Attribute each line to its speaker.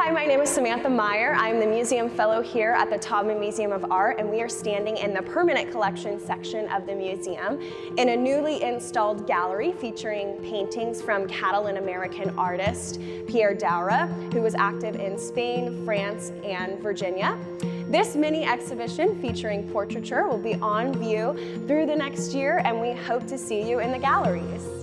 Speaker 1: Hi, my name is Samantha Meyer. I'm the Museum Fellow here at the Taubman Museum of Art, and we are standing in the Permanent Collection section of the museum in a newly installed gallery featuring paintings from Catalan-American artist Pierre Daura, who was active in Spain, France, and Virginia. This mini exhibition featuring portraiture will be on view through the next year, and we hope to see you in the galleries.